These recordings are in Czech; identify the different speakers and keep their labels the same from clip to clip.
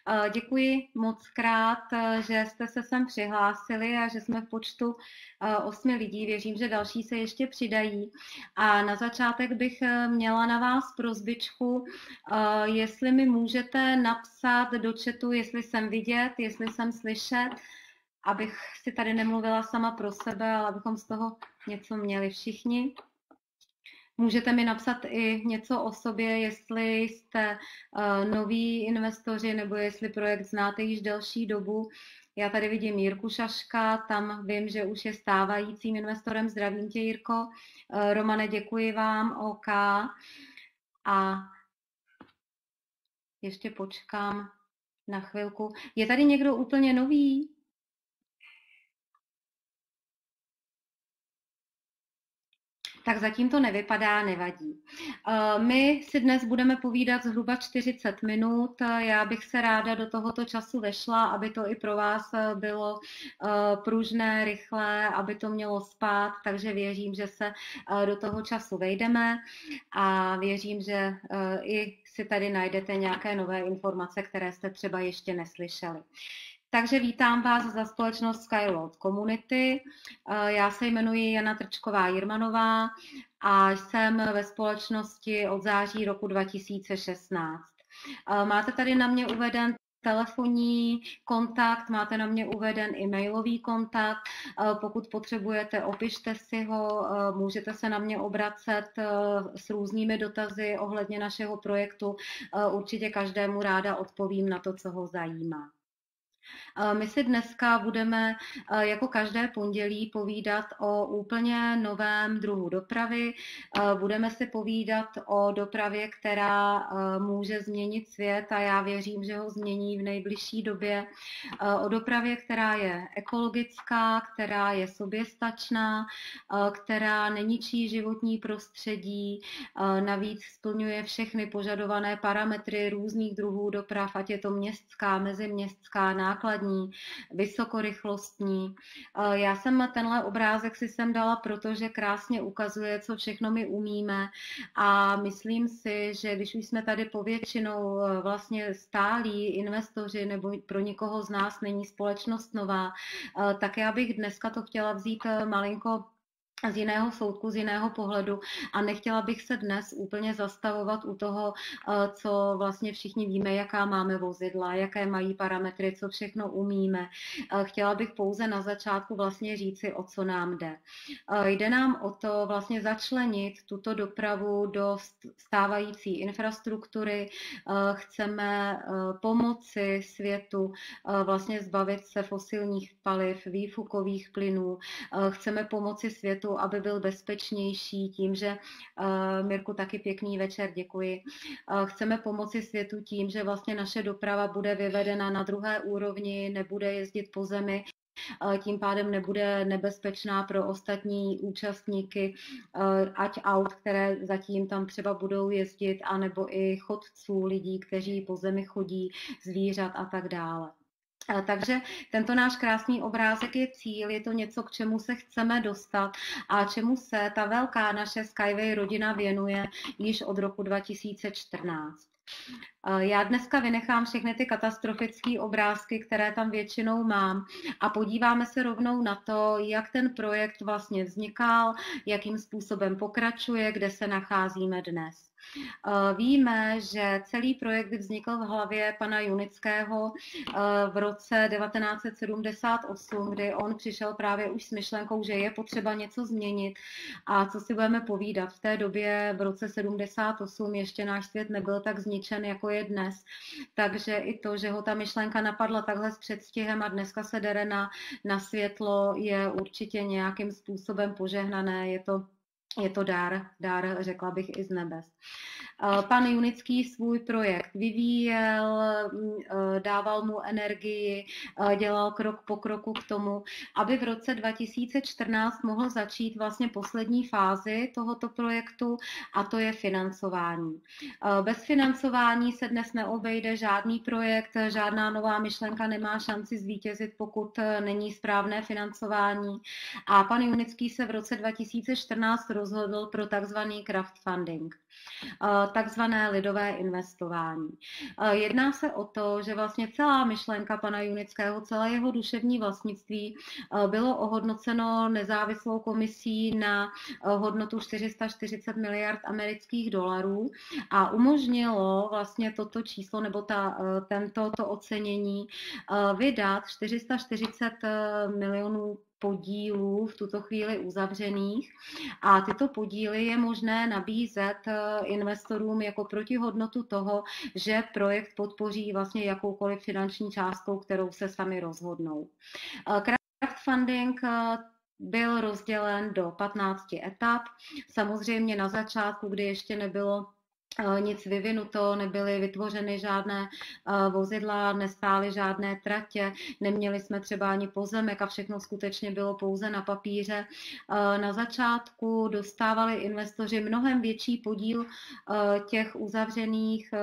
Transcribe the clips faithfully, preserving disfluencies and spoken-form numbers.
Speaker 1: Děkuji moc krát, že jste se sem přihlásili a že jsme v počtu osmi lidí. Věřím, že další se ještě přidají. A na začátek bych měla na vás prosbičku, jestli mi můžete napsat do chatu, jestli jsem vidět, jestli jsem slyšet, abych si tady nemluvila sama pro sebe, ale abychom z toho něco měli všichni. Můžete mi napsat i něco o sobě, jestli jste uh, noví investoři nebo jestli projekt znáte již delší dobu. Já tady vidím Jirku Šaška, tam vím, že už je stávajícím investorem. Zdravím tě, Jirko. Uh, Romane, děkuji vám, OK. A ještě počkám na chvilku. Je tady někdo úplně nový? Tak zatím to nevypadá, nevadí. My si dnes budeme povídat zhruba čtyřicet minut. Já bych se ráda do tohoto času vešla, aby to i pro vás bylo pružné, rychlé, aby to mělo spát, takže věřím, že se do toho času vejdeme a věřím, že i si tady najdete nějaké nové informace, které jste třeba ještě neslyšeli. Takže vítám vás za společnost Skyworld Community. Já se jmenuji Jana Trčková-Jirmanová a jsem ve společnosti od září roku dva tisíce šestnáct. Máte tady na mě uveden telefonní kontakt, máte na mě uveden e-mailový kontakt. Pokud potřebujete, opište si ho, můžete se na mě obracet s různými dotazy ohledně našeho projektu. Určitě každému ráda odpovím na to, co ho zajímá. My si dneska budeme jako každé pondělí povídat o úplně novém druhu dopravy. Budeme si povídat o dopravě, která může změnit svět a já věřím, že ho změní v nejbližší době. O dopravě, která je ekologická, která je soběstačná, která neničí životní prostředí, navíc splňuje všechny požadované parametry různých druhů doprav, ať je to městská, meziměstská, nákladní, vysokorychlostní. Já jsem tenhle obrázek si sem dala, protože krásně ukazuje, co všechno my umíme a myslím si, že když už jsme tady povětšinou vlastně stálí investoři nebo pro nikoho z nás není společnost nová, tak já bych dneska to chtěla vzít malinko z jiného soudku, z jiného pohledu a nechtěla bych se dnes úplně zastavovat u toho, co vlastně všichni víme, jaká máme vozidla, jaké mají parametry, co všechno umíme. Chtěla bych pouze na začátku vlastně říci, o co nám jde. Jde nám o to vlastně začlenit tuto dopravu do stávající infrastruktury. Chceme pomoci světu vlastně zbavit se fosilních paliv, výfukových plynů. Chceme pomoci světu, aby byl bezpečnější tím, že uh, Mirku, taky pěkný večer, děkuji. Uh, chceme pomoci světu tím, že vlastně naše doprava bude vyvedena na druhé úrovni, nebude jezdit po zemi, uh, tím pádem nebude nebezpečná pro ostatní účastníky, uh, ať aut, které zatím tam třeba budou jezdit, anebo i chodců, lidí, kteří po zemi chodí, zvířat a tak dále. Takže tento náš krásný obrázek je cíl, je to něco, k čemu se chceme dostat a čemu se ta velká naše Skyway rodina věnuje již od roku dva tisíce čtrnáct. Já dneska vynechám všechny ty katastrofické obrázky, které tam většinou mám a podíváme se rovnou na to, jak ten projekt vlastně vznikal, jakým způsobem pokračuje, kde se nacházíme dnes. Víme, že celý projekt vznikl v hlavě pana Junického v roce devatenáct set sedmdesát osm, kdy on přišel právě už s myšlenkou, že je potřeba něco změnit a co si budeme povídat. V té době v roce sedmdesát osm ještě náš svět nebyl tak zničen, jako je dnes. Takže i to, že ho ta myšlenka napadla takhle s předstihem a dneska se dere na, na světlo, je určitě nějakým způsobem požehnané. Je to Je to dár, dár, řekla bych, i z nebes. Pan Junický svůj projekt vyvíjel, dával mu energii, dělal krok po kroku k tomu, aby v roce dva tisíce čtrnáct mohl začít vlastně poslední fázi tohoto projektu a to je financování. Bez financování se dnes neobejde žádný projekt, žádná nová myšlenka nemá šanci zvítězit, pokud není správné financování. A pan Junický se v roce dva tisíce čtrnáct rozhodl pro takzvaný crowdfunding, takzvané lidové investování. Jedná se o to, že vlastně celá myšlenka pana Junického, celé jeho duševní vlastnictví bylo ohodnoceno nezávislou komisí na hodnotu čtyři sta čtyřicet miliard amerických dolarů a umožnilo vlastně toto číslo nebo ta, tento to ocenění vydat čtyři sta čtyřicet milionů podílů v tuto chvíli uzavřených a tyto podíly je možné nabízet investorům jako protihodnotu toho, že projekt podpoří vlastně jakoukoliv finanční částkou, kterou se sami rozhodnou. Crowdfunding byl rozdělen do patnácti etap. Samozřejmě na začátku, kdy ještě nebylo nic vyvinuto, nebyly vytvořeny žádné vozidla, nestály žádné tratě, neměli jsme třeba ani pozemek a všechno skutečně bylo pouze na papíře. Na začátku dostávali investoři mnohem větší podíl těch uzavřených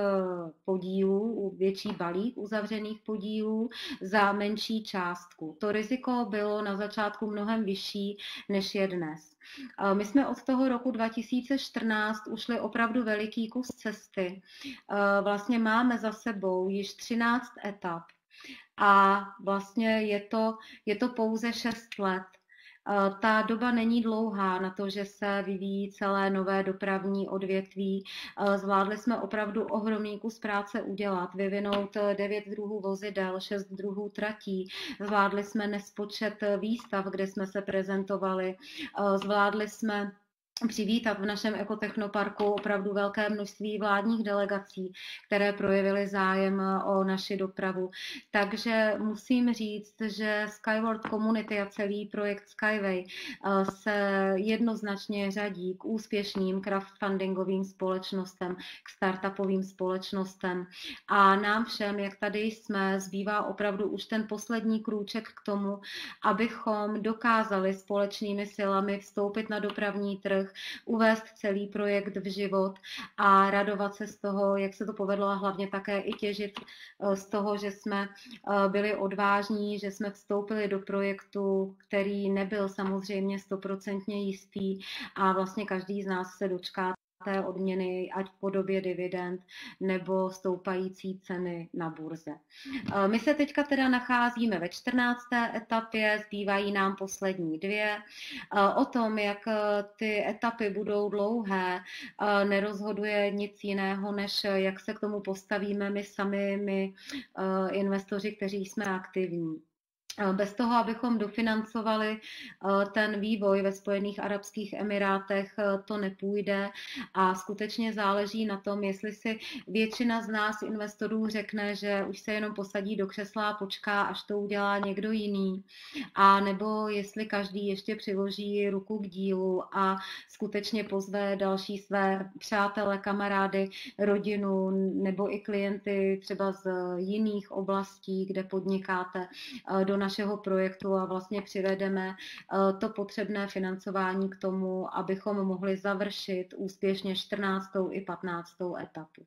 Speaker 1: podílů, větší balík uzavřených podílů za menší částku. To riziko bylo na začátku mnohem vyšší, než je dnes. My jsme od toho roku dva tisíce čtrnáct ušli opravdu veliký kus cesty. Vlastně máme za sebou již třináct etap a vlastně je to, je to pouze šest let. Ta doba není dlouhá na to, že se vyvíjí celé nové dopravní odvětví. Zvládli jsme opravdu ohromný kus práce udělat, vyvinout devět druhů vozidel, šest druhů tratí. Zvládli jsme nespočet výstav, kde jsme se prezentovali. Zvládli jsme přivítat v našem ekotechnoparku opravdu velké množství vládních delegací, které projevily zájem o naši dopravu. Takže musím říct, že Skyward Community a celý projekt Skyway se jednoznačně řadí k úspěšným crowdfundingovým společnostem, k startupovým společnostem. A nám všem, jak tady jsme, zbývá opravdu už ten poslední krůček k tomu, abychom dokázali společnými silami vstoupit na dopravní trh, uvést celý projekt v život a radovat se z toho, jak se to povedlo a hlavně také i těžit z toho, že jsme byli odvážní, že jsme vstoupili do projektu, který nebyl samozřejmě stoprocentně jistý a vlastně každý z nás se dočká té odměny, ať v podobě dividend nebo stoupající ceny na burze. My se teďka teda nacházíme ve čtrnácté etapě, zbývají nám poslední dvě. O tom, jak ty etapy budou dlouhé, nerozhoduje nic jiného, než jak se k tomu postavíme my sami, my investoři, kteří jsme aktivní. Bez toho, abychom dofinancovali ten vývoj ve Spojených arabských emirátech, to nepůjde a skutečně záleží na tom, jestli si většina z nás investorů řekne, že už se jenom posadí do křesla a počká, až to udělá někdo jiný, a nebo jestli každý ještě přiloží ruku k dílu a skutečně pozve další své přátele, kamarády, rodinu nebo i klienty třeba z jiných oblastí, kde podnikáte, do našeho projektu a vlastně přivedeme to potřebné financování k tomu, abychom mohli završit úspěšně čtrnáctou i patnáctou etapu.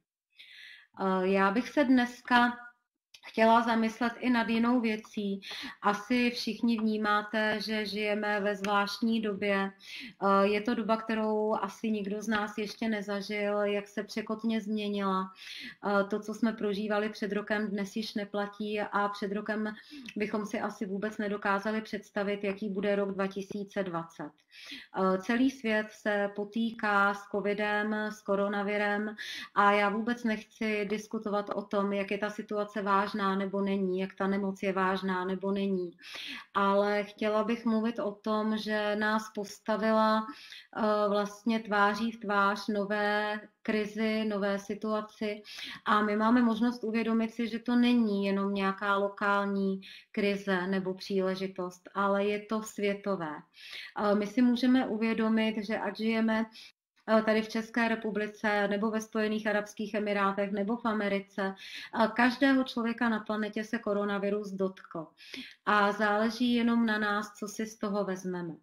Speaker 1: Já bych se dneska chtěla zamyslet i nad jinou věcí. Asi všichni vnímáte, že žijeme ve zvláštní době. Je to doba, kterou asi nikdo z nás ještě nezažil, jak se překotně změnila. To, co jsme prožívali před rokem, dnes již neplatí a před rokem bychom si asi vůbec nedokázali představit, jaký bude rok dva tisíce dvacet. Celý svět se potýká s covidem, s koronavirem a já vůbec nechci diskutovat o tom, jak je ta situace vážná nebo není, jak ta nemoc je vážná nebo není. Ale chtěla bych mluvit o tom, že nás postavila vlastně tváří v tvář nové krizi, nové situaci a my máme možnost uvědomit si, že to není jenom nějaká lokální krize nebo příležitost, ale je to světové. My si můžeme uvědomit, že ať žijeme tady v České republice nebo ve Spojených arabských emirátech nebo v Americe, každého člověka na planetě se koronavirus dotkl a záleží jenom na nás, co si z toho vezmeme.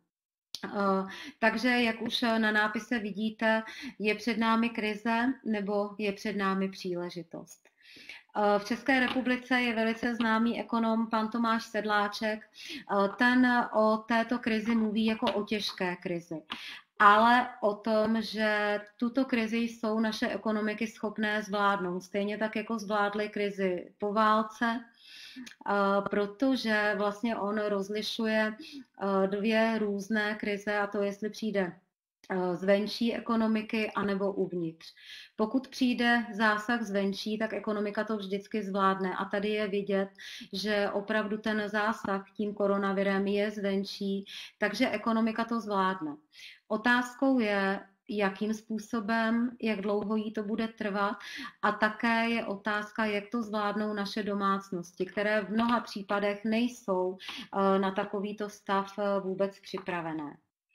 Speaker 1: Takže, jak už na nápise vidíte, je před námi krize nebo je před námi příležitost. V České republice je velice známý ekonom pan Tomáš Sedláček. Ten o této krizi mluví jako o těžké krizi. ale o tom, že tuto krizi jsou naše ekonomiky schopné zvládnout. Stejně tak, jako zvládly krizi po válce, protože vlastně on rozlišuje dvě různé krize, a to jestli přijde zvenčí ekonomiky anebo uvnitř. Pokud přijde zásah zvenčí, tak ekonomika to vždycky zvládne. A tady je vidět, že opravdu ten zásah tím koronavirem je zvenčí, takže ekonomika to zvládne. Otázkou je, jakým způsobem, jak dlouho jí to bude trvat, a také je otázka, jak to zvládnou naše domácnosti, které v mnoha případech nejsou na takovýto stav vůbec připravené.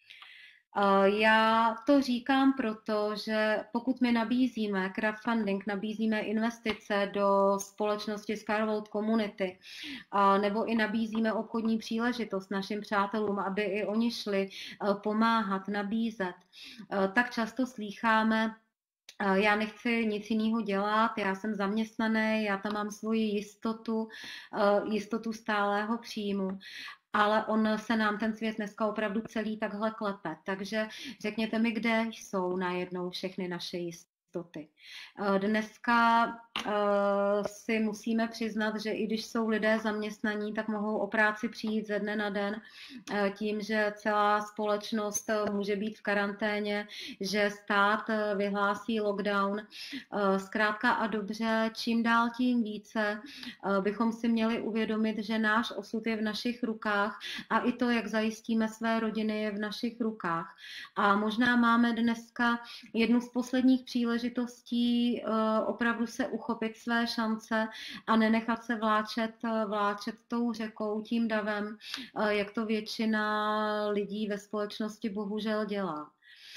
Speaker 1: Já to říkám proto, že pokud my nabízíme crowdfunding, nabízíme investice do společnosti Scarvolt Community, nebo i nabízíme obchodní příležitost našim přátelům, aby i oni šli pomáhat, nabízet, tak často slýcháme: já nechci nic jiného dělat, já jsem zaměstnaný, já tam mám svoji jistotu, jistotu stálého příjmu. Ale on se nám ten svět dneska opravdu celý takhle klepe. Takže řekněte mi, kde jsou najednou všechny naše jistoty. Dneska si musíme přiznat, že i když jsou lidé zaměstnaní, tak mohou o práci přijít ze dne na den tím, že celá společnost může být v karanténě, že stát vyhlásí lockdown. Zkrátka a dobře, čím dál tím více bychom si měli uvědomit, že náš osud je v našich rukách a i to, jak zajistíme své rodiny, je v našich rukách. A možná máme dneska jednu z posledních příležitostí opravdu se uchopit své šance a nenechat se vláčet, vláčet tou řekou, tím davem, jak to většina lidí ve společnosti bohužel dělá.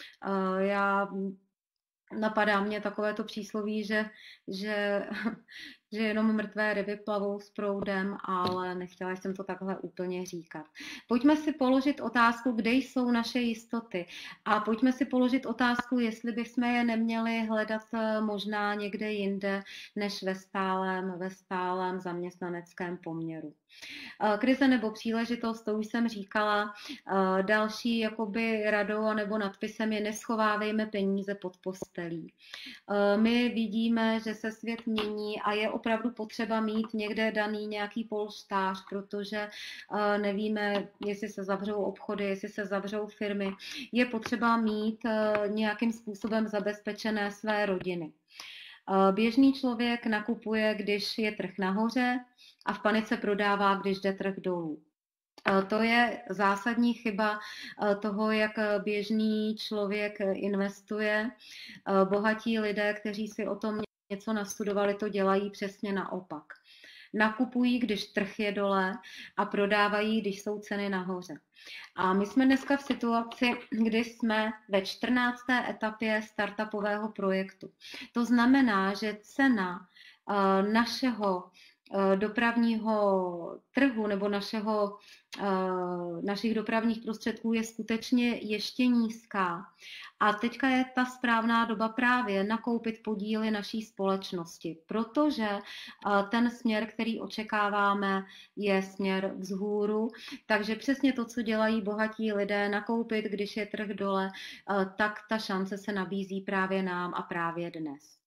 Speaker 1: Já napadá mě takovéto přísloví, že, že, že jenom mrtvé ryby plavou s proudem, ale nechtěla jsem to takhle úplně říkat. Pojďme si položit otázku, kde jsou naše jistoty, a pojďme si položit otázku, jestli bychom je neměli hledat možná někde jinde, než ve stálém, ve stálém zaměstnaneckém poměru. Krize nebo příležitost, to už jsem říkala. Další jakoby radou nebo nadpisem je: neschovávejme peníze pod postelí. My vidíme, že se svět mění a je opravdu potřeba mít někde daný nějaký polštář, protože nevíme, jestli se zavřou obchody, jestli se zavřou firmy. Je potřeba mít nějakým způsobem zabezpečené své rodiny. Běžný člověk nakupuje, když je trh nahoře, a v panice prodává, když jde trh dolů. To je zásadní chyba toho, jak běžný člověk investuje. Bohatí lidé, kteří si o tom něco nastudovali, to dělají přesně naopak. Nakupují, když trh je dole, a prodávají, když jsou ceny nahoře. A my jsme dneska v situaci, kdy jsme ve čtrnácté etapě startupového projektu. To znamená, že cena našeho dopravního trhu nebo našeho, našich dopravních prostředků je skutečně ještě nízká. A teďka je ta správná doba právě nakoupit podíly naší společnosti, protože ten směr, který očekáváme, je směr vzhůru. Takže přesně to, co dělají bohatí lidé, nakoupit, když je trh dole, tak ta šance se nabízí právě nám a právě dnes.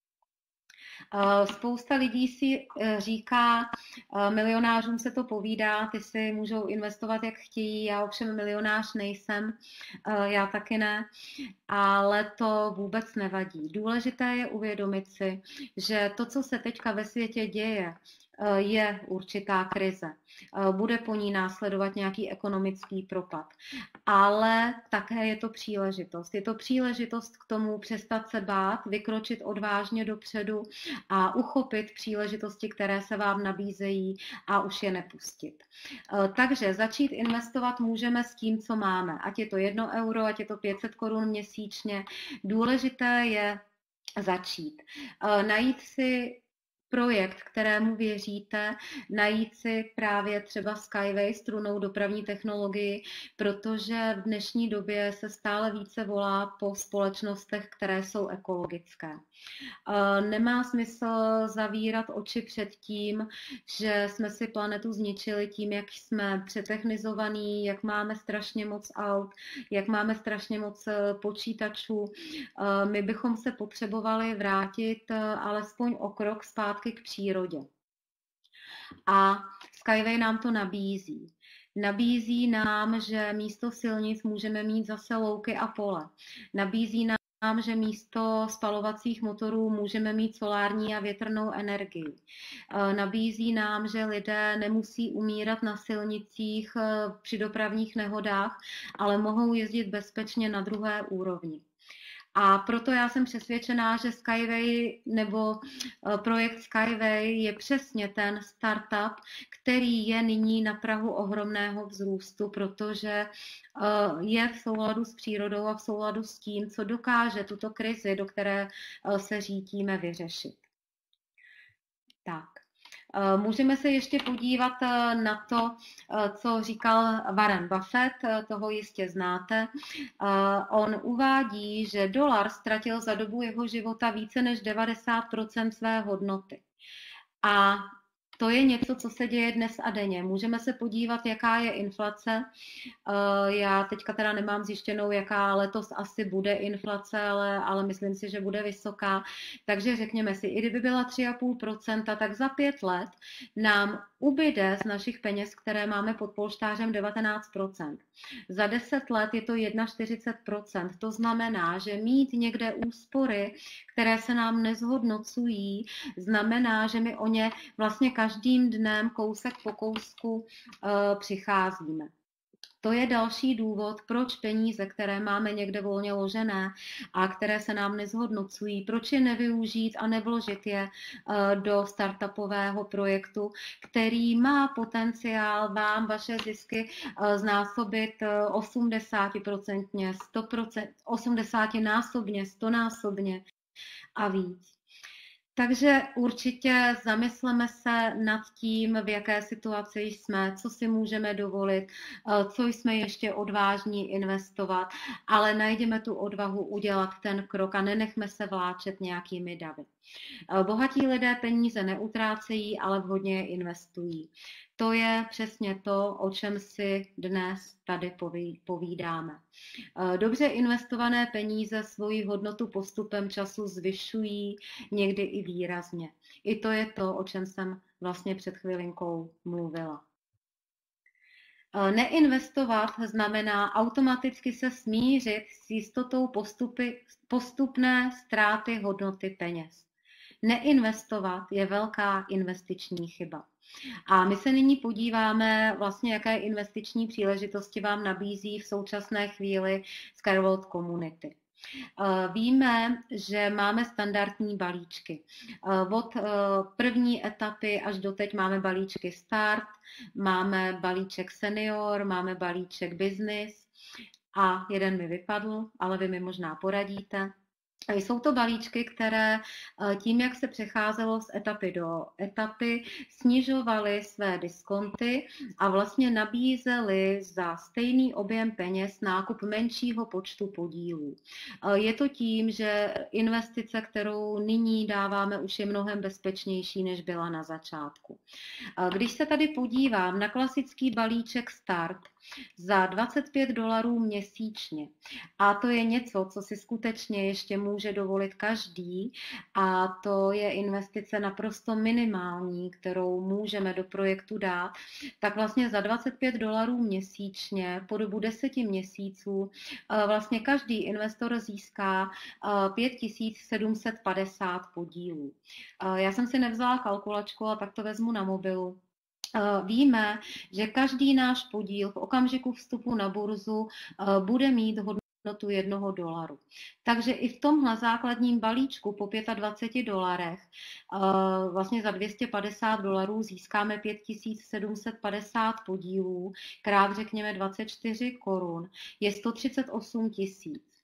Speaker 1: Spousta lidí si říká, milionářům se to povídá, ty si můžou investovat, jak chtějí, já ovšem milionář nejsem, já taky ne, ale to vůbec nevadí. Důležité je uvědomit si, že to, co se teďka ve světě děje, je určitá krize. Bude po ní následovat nějaký ekonomický propad. Ale také je to příležitost. Je to příležitost k tomu přestat se bát, vykročit odvážně dopředu a uchopit příležitosti, které se vám nabízejí, a už je nepustit. Takže začít investovat můžeme s tím, co máme. Ať je to jedno euro, ať je to pět set korun měsíčně. Důležité je začít. Najít si projekt, kterému věříte, najít si právě třeba Skyway, strunnou dopravní technologii, protože v dnešní době se stále více volá po společnostech, které jsou ekologické. Nemá smysl zavírat oči před tím, že jsme si planetu zničili tím, jak jsme přetechnizovaní, jak máme strašně moc aut, jak máme strašně moc počítačů. My bychom se potřebovali vrátit alespoň o krok zpátky k přírodě. A Skyway nám to nabízí. Nabízí nám, že místo silnic můžeme mít zase louky a pole. Nabízí nám, že místo spalovacích motorů můžeme mít solární a větrnou energii. Nabízí nám, že lidé nemusí umírat na silnicích při dopravních nehodách, ale mohou jezdit bezpečně na druhé úrovni. A proto já jsem přesvědčená, že Skyway nebo projekt Skyway je přesně ten startup, který je nyní na prahu ohromného vzrůstu, protože je v souladu s přírodou a v souladu s tím, co dokáže tuto krizi, do které se řítíme, vyřešit. Tak. Můžeme se ještě podívat na to, co říkal Warren Buffett, toho jistě znáte. On uvádí, že dolar ztratil za dobu jeho života více než devadesát procent své hodnoty. A to je něco, co se děje dnes a denně. Můžeme se podívat, jaká je inflace. Já teďka teda nemám zjištěnou, jaká letos asi bude inflace, ale, ale myslím si, že bude vysoká. Takže řekněme si, i kdyby byla tři celá pět procenta, tak za pět let nám ubyde z našich peněz, které máme pod polštářem, devatenáct procent. Za deset let je to čtyřicet jedna procent. To znamená, že mít někde úspory, které se nám nezhodnocují, znamená, že my o ně vlastně každým dnem kousek po kousku uh, přicházíme. To je další důvod, proč peníze, které máme někde volně ložené a které se nám nezhodnocují, proč je nevyužít a nevložit je do startupového projektu, který má potenciál vám vaše zisky znásobit osmdesát procent, sto procent, osmdesát násobně, sto násobně a víc. Takže určitě zamysleme se nad tím, v jaké situaci jsme, co si můžeme dovolit, co jsme ještě odvážní investovat, ale najdeme tu odvahu udělat ten krok a nenechme se vláčet nějakými davy. Bohatí lidé peníze neutrácejí, ale vhodně je investují. To je přesně to, o čem si dnes tady povídáme. Dobře investované peníze svoji hodnotu postupem času zvyšují, někdy i výrazně. I to je to, o čem jsem vlastně před chvilinkou mluvila. Neinvestovat znamená automaticky se smířit s jistotou postupy, postupné ztráty hodnoty peněz. Neinvestovat je velká investiční chyba. A my se nyní podíváme vlastně, jaké investiční příležitosti vám nabízí v současné chvíli Skyworld Community. Víme, že máme standardní balíčky. Od první etapy až do teď máme balíčky Start, máme balíček Senior, máme balíček Business a jeden mi vypadl, ale vy mi možná poradíte. Jsou to balíčky, které tím, jak se přecházelo z etapy do etapy, snižovaly své diskonty a vlastně nabízely za stejný objem peněz nákup menšího počtu podílů. Je to tím, že investice, kterou nyní dáváme, už je mnohem bezpečnější, než byla na začátku. Když se tady podívám na klasický balíček Start, za dvacet pět dolarů měsíčně. A to je něco, co si skutečně ještě může dovolit každý a to je investice naprosto minimální, kterou můžeme do projektu dát. Tak vlastně za dvacet pět dolarů měsíčně po dobu deseti měsíců vlastně každý investor získá pět tisíc sedm set padesát podílů. Já jsem si nevzala kalkulačku, a tak to vezmu na mobilu. Víme, že každý náš podíl v okamžiku vstupu na burzu bude mít hodnotu jednoho dolaru. Takže i v tomhle základním balíčku po dvaceti pěti dolarech vlastně za dvě stě padesát dolarů získáme pět tisíc sedm set padesát podílů, krát řekněme dvacet čtyři korun, je sto třicet osm tisíc.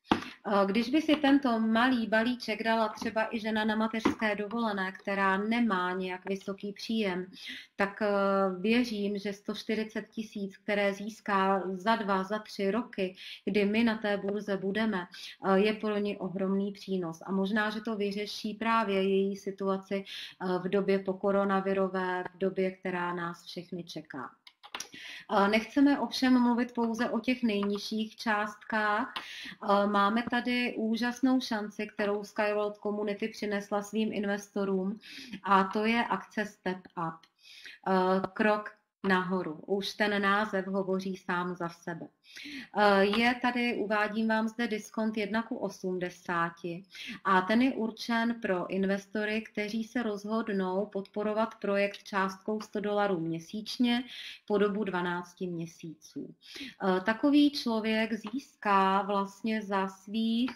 Speaker 1: Když by si tento malý balíček dala třeba i žena na mateřské dovolené, která nemá nějak vysoký příjem, tak věřím, že sto čtyřicet tisíc, které získá za dva, za tři roky, kdy my na té burze budeme, je pro ní ohromný přínos. A možná, že to vyřeší právě její situaci v době po koronavirové, v době, která nás všechny čeká. Nechceme ovšem mluvit pouze o těch nejnižších částkách. Máme tady úžasnou šanci, kterou Skyworld Community přinesla svým investorům, a to je akce Step Up. Krok nahoru. Už ten název hovoří sám za sebe. Je tady, uvádím vám zde diskont jedna ku osmdesáti a ten je určen pro investory, kteří se rozhodnou podporovat projekt částkou sto dolarů měsíčně po dobu dvanácti měsíců. Takový člověk získá vlastně za svých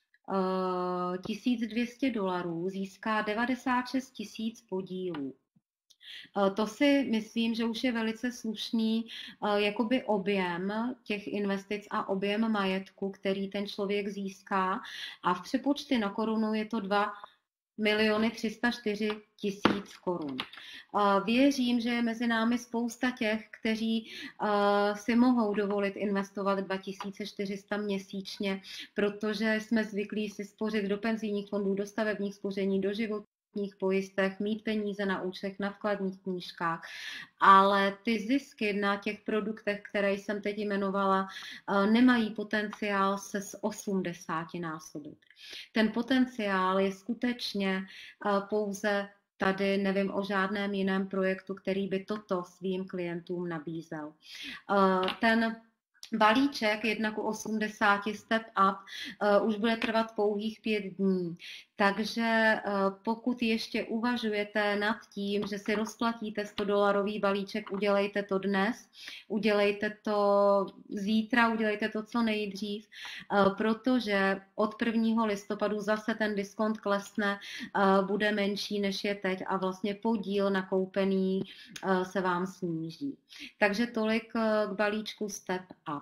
Speaker 1: tisíc dvě stě dolarů, získá devadesát šest tisíc podílů. To si myslím, že už je velice slušný jakoby objem těch investic a objem majetku, který ten člověk získá, a v přepočtu na korunu je to dva miliony tři sta čtyři tisíc korun. Věřím, že je mezi námi spousta těch, kteří si mohou dovolit investovat dva tisíce čtyři sta měsíčně, protože jsme zvyklí si spořit do penzijních fondů, do stavebních spoření, do životních pojistek, mít peníze na účtech, na vkladních knížkách, ale ty zisky na těch produktech, které jsem teď jmenovala, nemají potenciál se z osmdesáti násobit. Ten potenciál je skutečně pouze tady, nevím o žádném jiném projektu, který by toto svým klientům nabízel. Ten balíček jedna ku osmdesáti Step Up uh, už bude trvat pouhých pět dní. Takže uh, pokud ještě uvažujete nad tím, že si rozplatíte sto dolarový balíček, udělejte to dnes, udělejte to zítra, udělejte to co nejdřív, uh, protože od prvního listopadu zase ten diskont klesne, uh, bude menší než je teď a vlastně podíl nakoupený uh, se vám sníží. Takže tolik uh, k balíčku Step Up.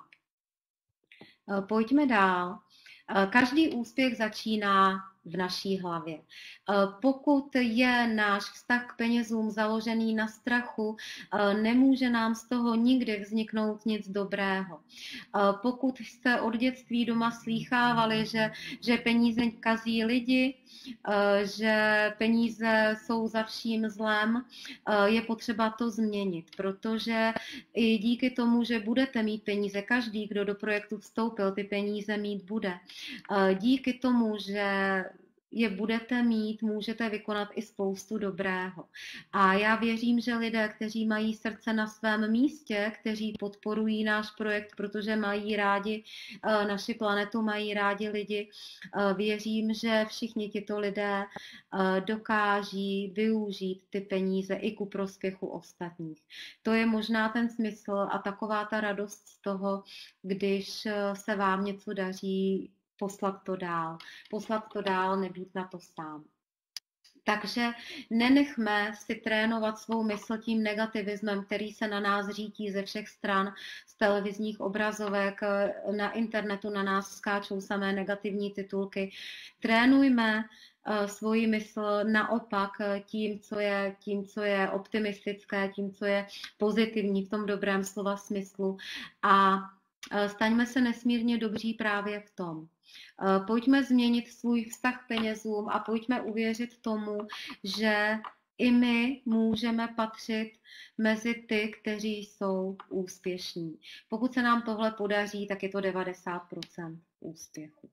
Speaker 1: Pojďme dál. Každý úspěch začíná v naší hlavě. Pokud je náš vztah k penězům založený na strachu, nemůže nám z toho nikdy vzniknout nic dobrého. Pokud jste od dětství doma slýchávali, že, že peníze kazí lidi, že peníze jsou za vším zlem, je potřeba to změnit, protože i díky tomu, že budete mít peníze, každý, kdo do projektu vstoupil, ty peníze mít bude. Díky tomu, že je budete mít, můžete vykonat i spoustu dobrého. A já věřím, že lidé, kteří mají srdce na svém místě, kteří podporují náš projekt, protože mají rádi naši planetu, mají rádi lidi, věřím, že všichni tito lidé dokáží využít ty peníze i ku prospěchu ostatních. To je možná ten smysl a taková ta radost z toho, když se vám něco daří, poslat to dál. Poslat to dál, nebýt na to sám. Takže nenechme si trénovat svou mysl tím negativismem, který se na nás řítí ze všech stran, z televizních obrazovek, na internetu na nás skáčou samé negativní titulky. Trénujme uh, svoji mysl naopak tím co, je, tím, co je optimistické, tím, co je pozitivní v tom dobrém slova smyslu, a uh, staňme se nesmírně dobří právě v tom. Pojďme změnit svůj vztah k penězům a pojďme uvěřit tomu, že i my můžeme patřit mezi ty, kteří jsou úspěšní. Pokud se nám tohle podaří, tak je to devadesát procent úspěchu.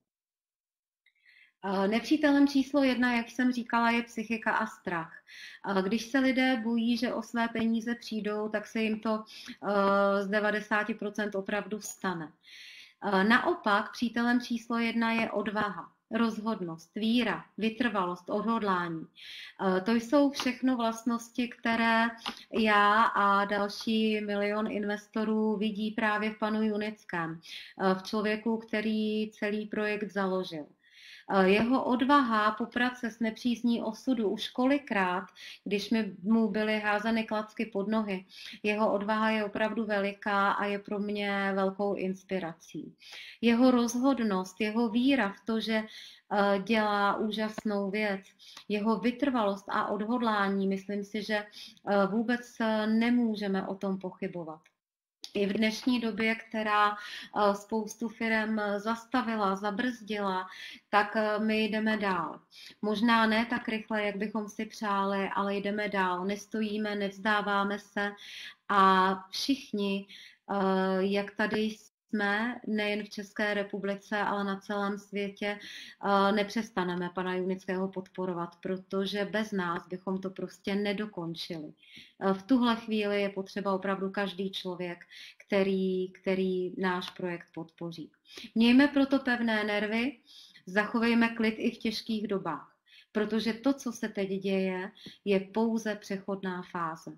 Speaker 1: Nepřítelem číslo jedna, jak jsem říkala, je psychika a strach. Když se lidé bojí, že o své peníze přijdou, tak se jim to z devadesát procent opravdu stane. Naopak přítelem číslo jedna je odvaha, rozhodnost, víra, vytrvalost, odhodlání. To jsou všechno vlastnosti, které já a další milion investorů vidí právě v panu Junickém, v člověku, který celý projekt založil. Jeho odvaha poprat se s nepřízní osudu už kolikrát, když mi mu byly házeny klacky pod nohy, jeho odvaha je opravdu veliká a je pro mě velkou inspirací. Jeho rozhodnost, jeho víra v to, že dělá úžasnou věc, jeho vytrvalost a odhodlání, myslím si, že vůbec nemůžeme o tom pochybovat. I v dnešní době, která spoustu firem zastavila, zabrzdila, tak my jdeme dál. Možná ne tak rychle, jak bychom si přáli, ale jdeme dál. Nestojíme, nevzdáváme se a všichni, jak tady jsme, nejen v České republice, ale na celém světě, nepřestaneme pana Junického podporovat, protože bez nás bychom to prostě nedokončili. V tuhle chvíli je potřeba opravdu každý člověk, který, který náš projekt podpoří. Mějme proto pevné nervy, zachovejme klid i v těžkých dobách, protože to, co se teď děje, je pouze přechodná fáze.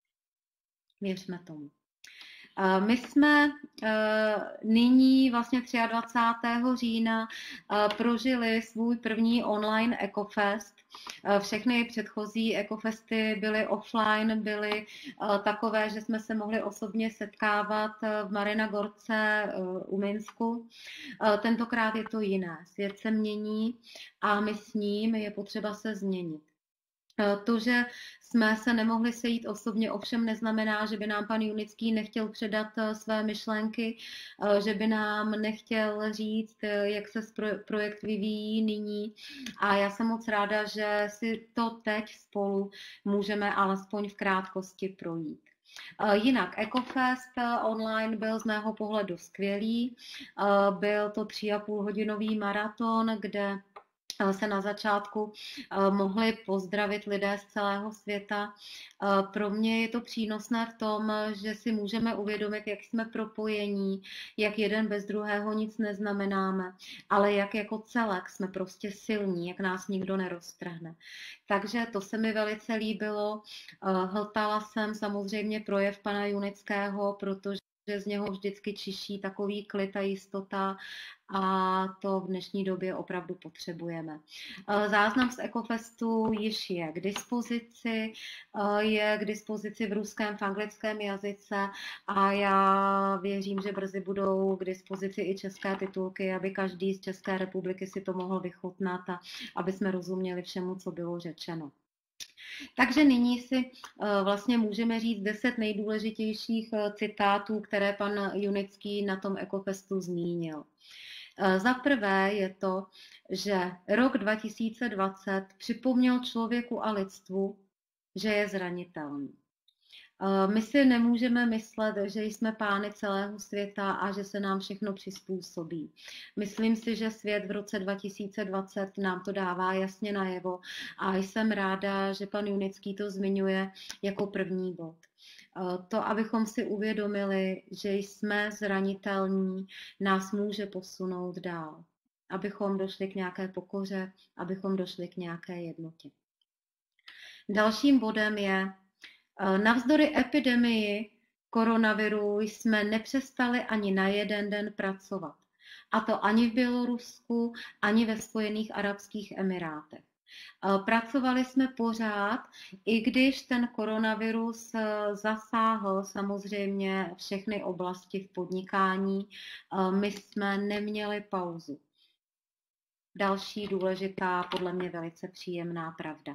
Speaker 1: Věřme tomu. My jsme nyní vlastně dvacátého třetího října prožili svůj první online Ecofest. Všechny předchozí Ecofesty byly offline, byly takové, že jsme se mohli osobně setkávat v Marina Gorce u Minsku. Tentokrát je to jiné. Svět se mění a my s ním je potřeba se změnit. To, že jsme se nemohli sejít osobně, ovšem neznamená, že by nám pan Junický nechtěl předat své myšlenky, že by nám nechtěl říct, jak se projekt vyvíjí nyní. A já jsem moc ráda, že si to teď spolu můžeme alespoň v krátkosti projít. Jinak Ecofest online byl z mého pohledu skvělý. Byl to tři a půl hodinový maraton, kde se na začátku mohli pozdravit lidé z celého světa. Pro mě je to přínosné v tom, že si můžeme uvědomit, jak jsme propojení, jak jeden bez druhého nic neznamenáme, ale jak jako celek jsme prostě silní, jak nás nikdo neroztrhne. Takže to se mi velice líbilo. Hltala jsem samozřejmě projev pana Junického, protože že z něho vždycky čiší takový klid a jistota a to v dnešní době opravdu potřebujeme. Záznam z Ecofestu již je k dispozici, je k dispozici v ruském, v anglickém jazyce a já věřím, že brzy budou k dispozici i české titulky, aby každý z České republiky si to mohl vychutnat a aby jsme rozuměli všemu, co bylo řečeno. Takže nyní si vlastně můžeme říct deset nejdůležitějších citátů, které pan Junický na tom Ecofestu zmínil. Za prvé je to, že rok dva tisíce dvacet připomněl člověku a lidstvu, že je zranitelný. My si nemůžeme myslet, že jsme pány celého světa a že se nám všechno přizpůsobí. Myslím si, že svět v roce dva tisíce dvacet nám to dává jasně najevo a jsem ráda, že pan Junický to zmiňuje jako první bod. To, abychom si uvědomili, že jsme zranitelní, nás může posunout dál. Abychom došli k nějaké pokoře, abychom došli k nějaké jednotě. Dalším bodem je, navzdory epidemii koronaviru jsme nepřestali ani na jeden den pracovat. A to ani v Bělorusku, ani ve Spojených arabských emirátech. Pracovali jsme pořád, i když ten koronavirus zasáhl samozřejmě všechny oblasti v podnikání, my jsme neměli pauzu. Další důležitá, podle mě velice příjemná pravda.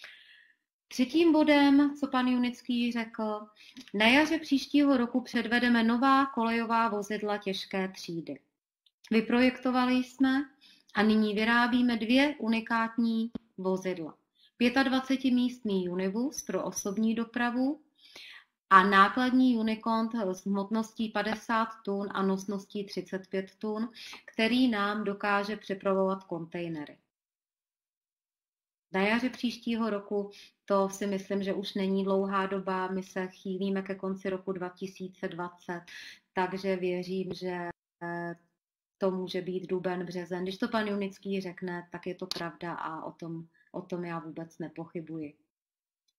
Speaker 1: Třetím bodem, co pan Junický řekl, na jaře příštího roku předvedeme nová kolejová vozidla těžké třídy. Vyprojektovali jsme a nyní vyrábíme dvě unikátní vozidla. dvacetipětimístný Unibus pro osobní dopravu a nákladní Unicont s hmotností padesát tun a nosností třicet pět tun, který nám dokáže přepravovat kontejnery. Na jaře příštího roku, to si myslím, že už není dlouhá doba, my se chýlíme ke konci roku dva tisíce dvacet, takže věřím, že to může být duben, březen. Když to pan Junický řekne, tak je to pravda a o tom, o tom já vůbec nepochybuji.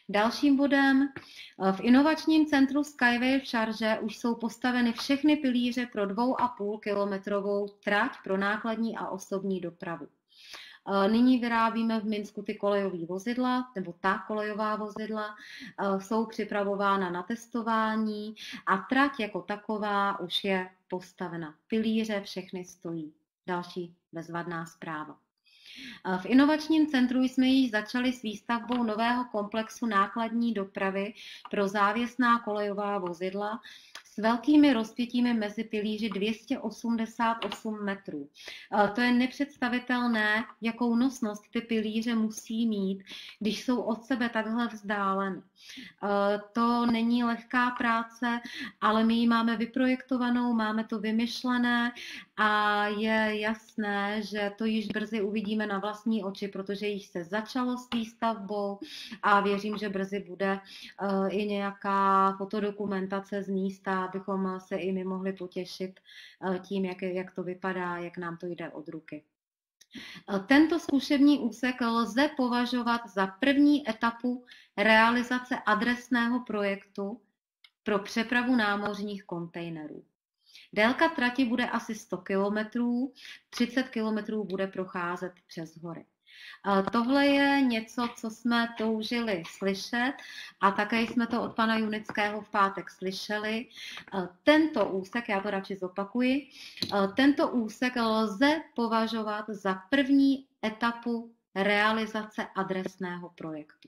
Speaker 1: Dalším bodem, v inovačním centru Skyway v Šarže už jsou postaveny všechny pilíře pro dvou a půl kilometrovou trať pro nákladní a osobní dopravu. Nyní vyrábíme v Minsku ty kolejové vozidla, nebo ta kolejová vozidla, jsou připravována na testování a trať jako taková už je postavena. Pilíře všechny stojí. Další bezvadná zpráva. V inovačním centru jsme již začali s výstavbou nového komplexu nákladní dopravy pro závěsná kolejová vozidla s velkými rozpětími mezi pilíři dvě stě osmdesát osm metrů. To je nepředstavitelné, jakou nosnost ty pilíře musí mít, když jsou od sebe takhle vzdáleny. To není lehká práce, ale my ji máme vyprojektovanou, máme to vymyšlené a je jasné, že to již brzy uvidíme na vlastní oči, protože již se začalo s výstavbou a věřím, že brzy bude i nějaká fotodokumentace z místa, abychom se i my mohli potěšit tím, jak, jak to vypadá, jak nám to jde od ruky. Tento zkušební úsek lze považovat za první etapu realizace adresného projektu pro přepravu námořních kontejnerů. Délka trati bude asi sto kilometrů, třicet kilometrů bude procházet přes hory. Tohle je něco, co jsme toužili slyšet a také jsme to od pana Junického v pátek slyšeli. Tento úsek, já to radši zopakuji, tento úsek lze považovat za první etapu realizace adresného projektu.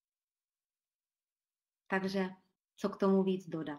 Speaker 1: Takže co k tomu víc dodat?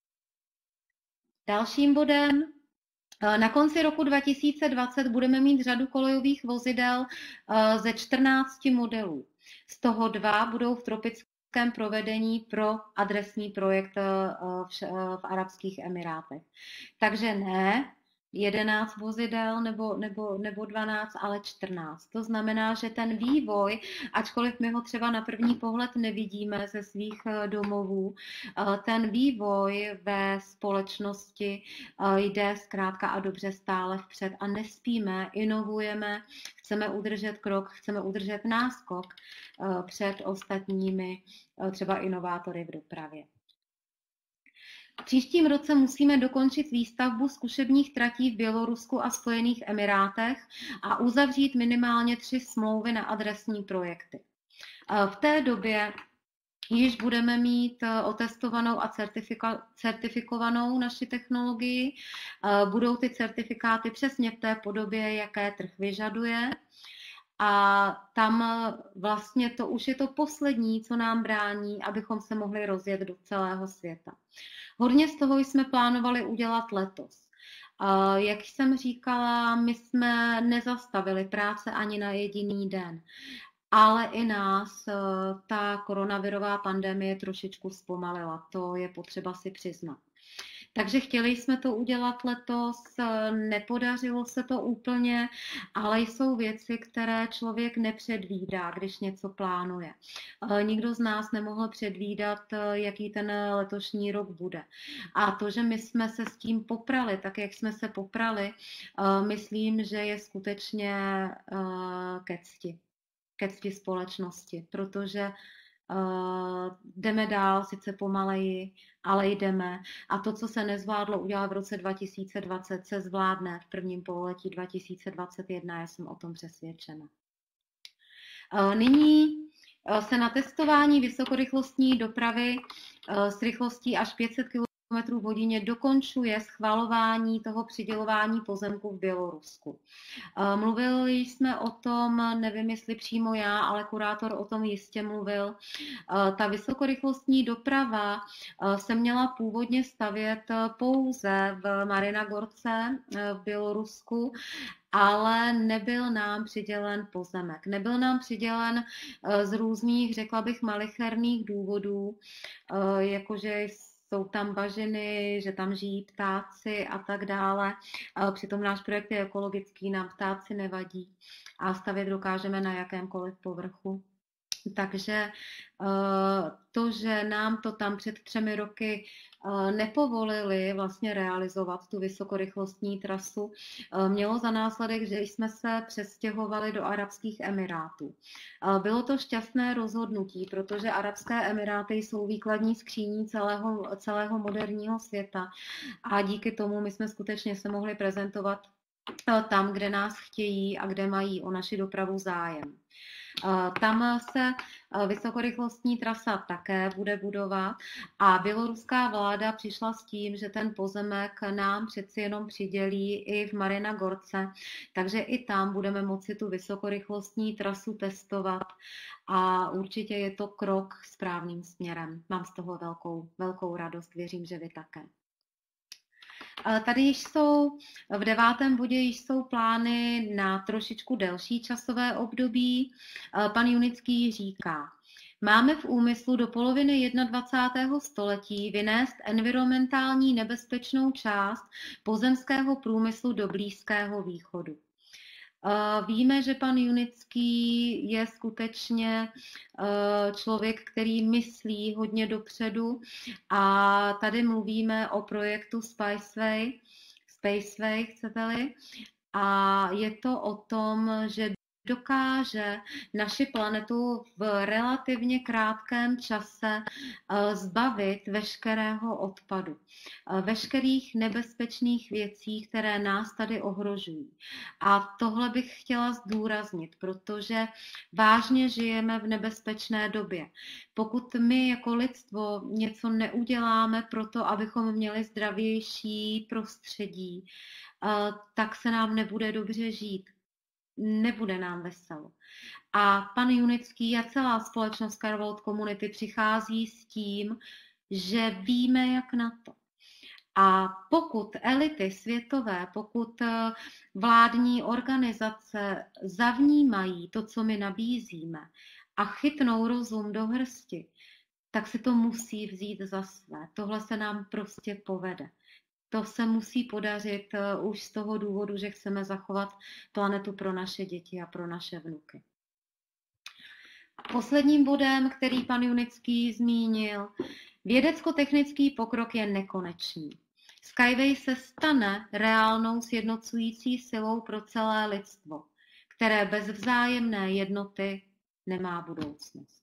Speaker 1: Dalším bodem, na konci roku dva tisíce dvacet budeme mít řadu kolejových vozidel ze čtrnácti modelů. Z toho dva budou v tropickém provedení pro adresní projekt v Arabských Emirátech. Takže ne jedenáct vozidel nebo, nebo, nebo dvanáct, ale čtrnáct. To znamená, že ten vývoj, ačkoliv my ho třeba na první pohled nevidíme ze svých domovů, ten vývoj ve společnosti jde zkrátka a dobře stále vpřed a nespíme, inovujeme, chceme udržet krok, chceme udržet náskok před ostatními třeba inovátory v dopravě. V příštím roce musíme dokončit výstavbu zkušebních tratí v Bělorusku a Spojených Emirátech a uzavřít minimálně tři smlouvy na adresní projekty. V té době již budeme mít otestovanou a certifikovanou naši technologii. Budou ty certifikáty přesně v té podobě, jaké trh vyžaduje. A tam vlastně to už je to poslední, co nám brání, abychom se mohli rozjet do celého světa. Hodně z toho jsme plánovali udělat letos. Jak jsem říkala, my jsme nezastavili práce ani na jediný den, ale i nás ta koronavirová pandemie trošičku zpomalila, to je potřeba si přiznat. Takže chtěli jsme to udělat letos, nepodařilo se to úplně, ale jsou věci, které člověk nepředvídá, když něco plánuje. Nikdo z nás nemohl předvídat, jaký ten letošní rok bude. A to, že my jsme se s tím poprali, tak jak jsme se poprali, myslím, že je skutečně ke cti, ke cti společnosti, protože Uh, jdeme dál, sice pomaleji, ale jdeme. A to, co se nezvládlo udělat v roce dva tisíce dvacet, se zvládne v prvním pololetí dva tisíce dvacet jedna, já jsem o tom přesvědčena. Uh, nyní uh, se na testování vysokorychlostní dopravy uh, s rychlostí až pět set kilometrů v hodině dokončuje schvalování toho přidělování pozemku v Bělorusku. Mluvili jsme o tom, nevím, jestli přímo já, ale kurátor o tom jistě mluvil. Ta vysokorychlostní doprava se měla původně stavět pouze v Marinagorce v Bělorusku, ale nebyl nám přidělen pozemek. Nebyl nám přidělen z různých, řekla bych, malicherných důvodů, jakože jsou tam bažiny, že tam žijí ptáci a tak dále. Přitom náš projekt je ekologický, nám ptáci nevadí a stavět dokážeme na jakémkoliv povrchu. Takže to, že nám to tam před třemi roky nepovolili vlastně realizovat tu vysokorychlostní trasu, mělo za následek, že jsme se přestěhovali do Arabských Emirátů. Bylo to šťastné rozhodnutí, protože Arabské Emiráty jsou výkladní skříní celého, celého moderního světa a díky tomu my jsme skutečně se mohli prezentovat tam, kde nás chtějí a kde mají o naši dopravu zájem. Tam se vysokorychlostní trasa také bude budovat a běloruská vláda přišla s tím, že ten pozemek nám přeci jenom přidělí i v Marina Gorce, takže i tam budeme moci tu vysokorychlostní trasu testovat a určitě je to krok správným směrem. Mám z toho velkou, velkou radost, věřím, že vy také. Tady již jsou, v devátém bodě již jsou plány na trošičku delší časové období. Pan Junický říká, máme v úmyslu do poloviny dvacátého prvního století vynést environmentální nebezpečnou část pozemského průmyslu do Blízkého východu. Víme, že pan Junický je skutečně člověk, který myslí hodně dopředu a tady mluvíme o projektu Spaceway, Spaceway chcete-li, a je to o tom, že dokáže naši planetu v relativně krátkém čase zbavit veškerého odpadu, veškerých nebezpečných věcí, které nás tady ohrožují. A tohle bych chtěla zdůraznit, protože vážně žijeme v nebezpečné době. Pokud my jako lidstvo něco neuděláme pro to, abychom měli zdravější prostředí, tak se nám nebude dobře žít. Nebude nám veselo. A pan Junický a celá společnost Skyworld Community přichází s tím, že víme, jak na to. A pokud elity světové, pokud vládní organizace zavnímají to, co my nabízíme a chytnou rozum do hrsti, tak si to musí vzít za své. Tohle se nám prostě povede. To se musí podařit už z toho důvodu, že chceme zachovat planetu pro naše děti a pro naše vnuky. Posledním bodem, který pan Junický zmínil, vědecko-technický pokrok je nekonečný. Skyway se stane reálnou sjednocující silou pro celé lidstvo, které bez vzájemné jednoty nemá budoucnost.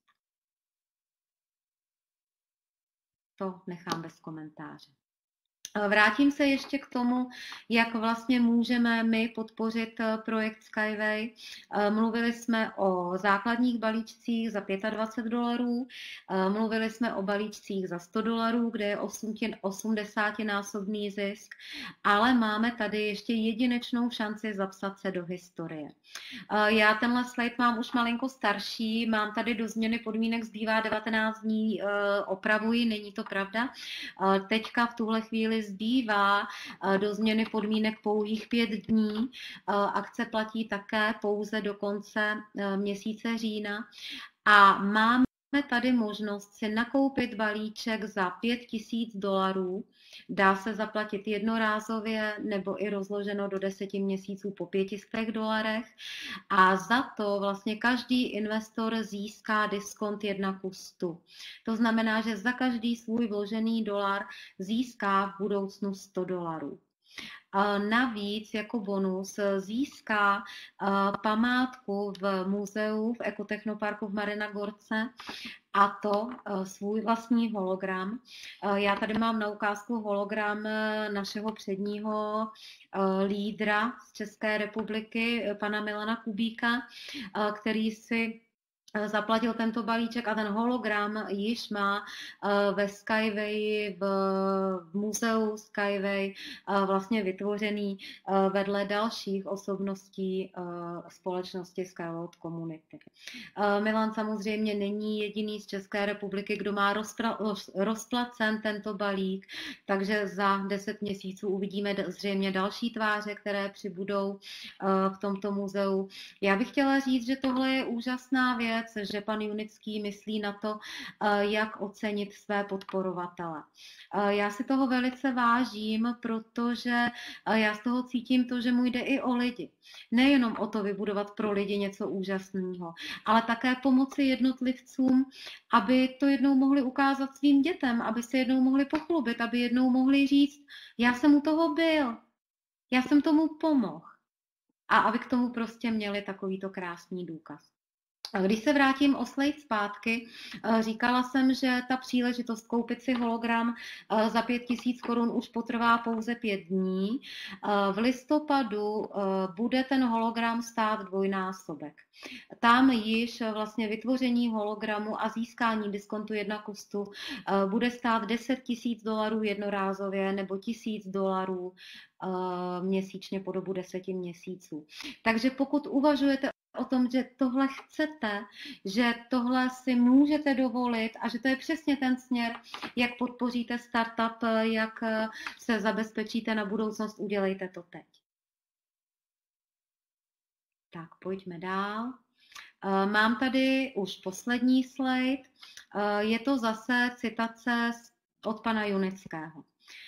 Speaker 1: To nechám bez komentáře. Vrátím se ještě k tomu, jak vlastně můžeme my podpořit projekt Skyway. Mluvili jsme o základních balíčcích za dvacet pět dolarů, mluvili jsme o balíčcích za sto dolarů, kde je osmdesátinásobný zisk, ale máme tady ještě jedinečnou šanci zapsat se do historie. Já tenhle slide mám už malinko starší, mám tady do změny podmínek zbývá devatenáct dní, opravuji, není to pravda. Teďka v tuhle chvíli zbývá do změny podmínek pouhých pět dní. Akce platí také pouze do konce měsíce října a máme tady možnost si nakoupit balíček za pět tisíc dolarů. Dá se zaplatit jednorázově nebo i rozloženo do deseti měsíců po pětistech dolarech a za to vlastně každý investor získá diskont jedna ku stu. To znamená, že za každý svůj vložený dolar získá v budoucnu sto dolarů. Navíc jako bonus získá památku v muzeu v Ekotechnoparku v Marina Gorce a to svůj vlastní hologram. Já tady mám na ukázku hologram našeho předního lídra z České republiky, pana Milana Kubíka, který si zaplatil tento balíček a ten hologram již má ve Skyway, v, v muzeu Skyway vlastně vytvořený vedle dalších osobností společnosti Skyworld Community. Milan samozřejmě není jediný z České republiky, kdo má rozplacen tento balík, takže za deset měsíců uvidíme zřejmě další tváře, které přibudou v tomto muzeu. Já bych chtěla říct, že tohle je úžasná věc, věc, že pan Junický myslí na to, jak ocenit své podporovatele. Já si toho velice vážím, protože já z toho cítím to, že mu jde i o lidi. Nejenom o to vybudovat pro lidi něco úžasného, ale také pomoci jednotlivcům, aby to jednou mohli ukázat svým dětem, aby se jednou mohli pochlubit, aby jednou mohli říct, já jsem u toho byl, já jsem tomu pomohl. A aby k tomu prostě měli takovýto krásný důkaz. Když se vrátím o slide zpátky, říkala jsem, že ta příležitost koupit si hologram za pět tisíc korun už potrvá pouze pět dní. V listopadu bude ten hologram stát dvojnásobek. Tam již vlastně vytvoření hologramu a získání diskontu jedna ku stu bude stát deset tisíc dolarů jednorázově nebo tisíc dolarů měsíčně po dobu deseti měsíců. Takže pokud uvažujete o tom, že tohle chcete, že tohle si můžete dovolit a že to je přesně ten směr, jak podpoříte startup, jak se zabezpečíte na budoucnost, udělejte to teď. Tak, pojďme dál. Mám tady už poslední slide. Je to zase citace od pana Junického.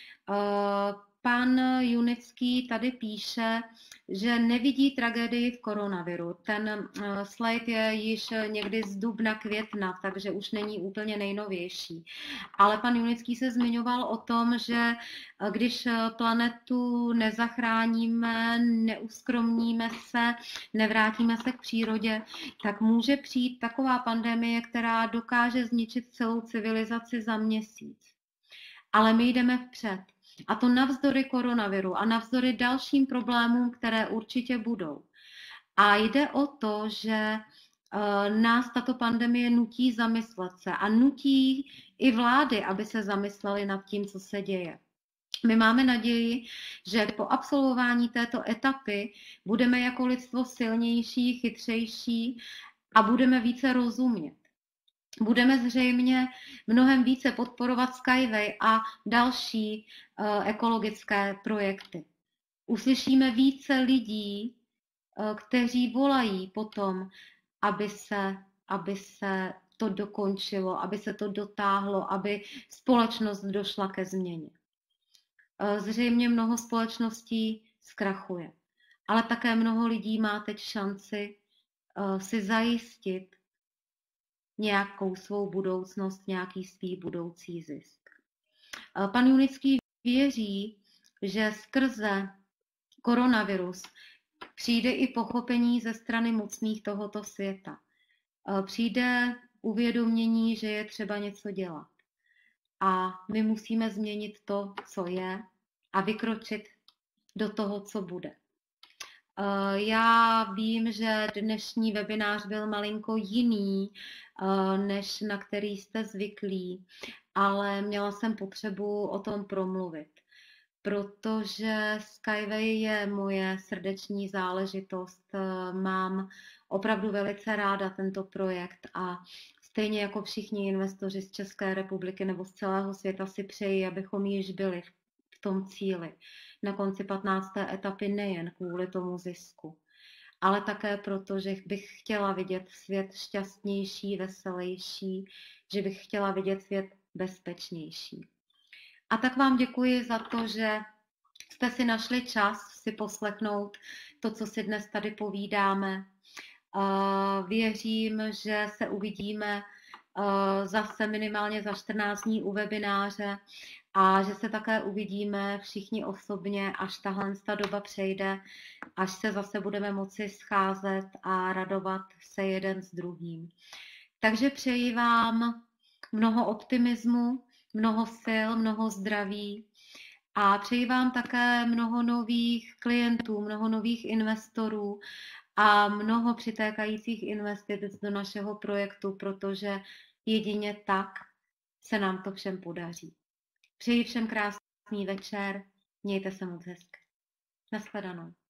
Speaker 1: Pan Junický tady píše, že nevidí tragédii v koronaviru. Ten slide je již někdy z dubna, května, takže už není úplně nejnovější. Ale pan Junický se zmiňoval o tom, že když planetu nezachráníme, neuskromníme se, nevrátíme se k přírodě, tak může přijít taková pandemie, která dokáže zničit celou civilizaci za měsíc. Ale my jdeme vpřed. A to navzdory koronaviru a navzdory dalším problémům, které určitě budou. A jde o to, že nás tato pandemie nutí zamyslet se a nutí i vlády, aby se zamysleli nad tím, co se děje. My máme naději, že po absolvování této etapy budeme jako lidstvo silnější, chytřejší a budeme více rozumět. Budeme zřejmě mnohem více podporovat Skyway a další uh, ekologické projekty. Uslyšíme více lidí, uh, kteří volají potom, aby se, aby se to dokončilo, aby se to dotáhlo, aby společnost došla ke změně. Uh, zřejmě mnoho společností zkrachuje, ale také mnoho lidí má teď šanci uh, si zajistit nějakou svou budoucnost, nějaký svý budoucí zisk. Pan Junický věří, že skrze koronavirus přijde i pochopení ze strany mocných tohoto světa. Přijde uvědomění, že je třeba něco dělat. A my musíme změnit to, co je, a vykročit do toho, co bude. Já vím, že dnešní webinář byl malinko jiný, než na který jste zvyklí, ale měla jsem potřebu o tom promluvit, protože Skyway je moje srdeční záležitost. Mám opravdu velice ráda tento projekt a stejně jako všichni investoři z České republiky nebo z celého světa si přeji, abychom již byli v tom cíli na konci patnácté etapy nejen kvůli tomu zisku, ale také proto, že bych chtěla vidět svět šťastnější, veselější, že bych chtěla vidět svět bezpečnější. A tak vám děkuji za to, že jste si našli čas si poslechnout to, co si dnes tady povídáme. Věřím, že se uvidíme zase minimálně za čtrnáct dní u webináře a že se také uvidíme všichni osobně, až tahle doba přejde, až se zase budeme moci scházet a radovat se jeden s druhým. Takže přeji vám mnoho optimismu, mnoho sil, mnoho zdraví a přeji vám také mnoho nových klientů, mnoho nových investorů a mnoho přitékajících investic do našeho projektu, protože jedině tak se nám to všem podaří. Přeji všem krásný večer, mějte se moc hezky. Nashledanou.